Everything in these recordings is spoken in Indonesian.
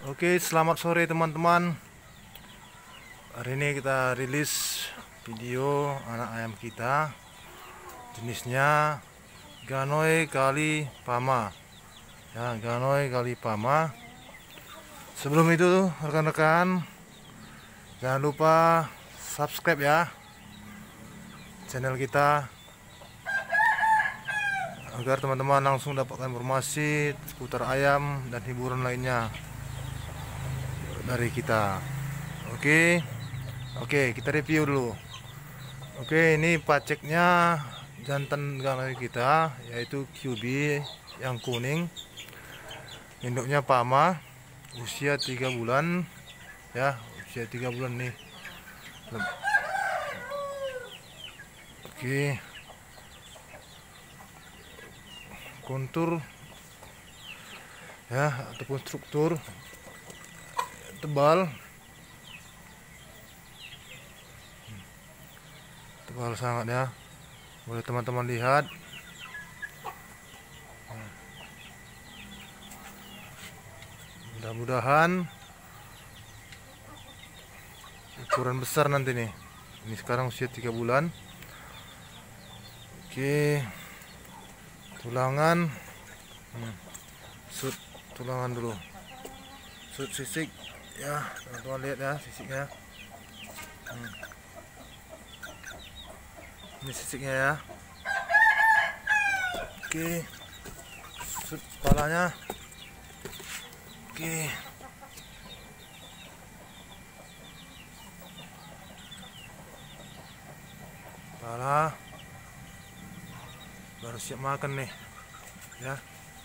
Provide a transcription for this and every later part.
Oke, selamat sore teman-teman. Hari ini kita rilis video anak ayam kita. Jenisnya Ganoi kali Pama. Ya, Ganoi kali Pama. Sebelum itu, rekan-rekan, jangan lupa subscribe ya channel kita agar teman-teman langsung dapatkan informasi seputar ayam dan hiburan lainnya dari kita. Oke, kita review dulu. Oke, ini paceknya jantan Ganoi kita, yaitu QB yang kuning. Induknya Pama, usia 3 bulan ya, usia 3 bulan nih. Oke, kontur ya ataupun struktur tebal sangat ya, boleh teman-teman lihat. Mudah-mudahan ukuran besar nanti nih. Ini sekarang usia 3 bulan. Oke, tulangan sud tulangan dulu, sud sisik ya, teman-teman lihat ya sisiknya. Ini sisiknya ya. Oke, sud kepalanya. Oke, kepala baru siap makan nih ya.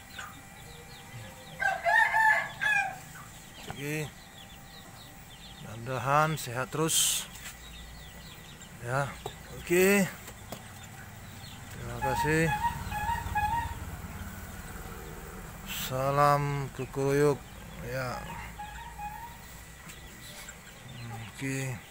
Oke, mudah-mudahan sehat terus ya. Oke, terima kasih. Salam kukuruyuk ya. Oke.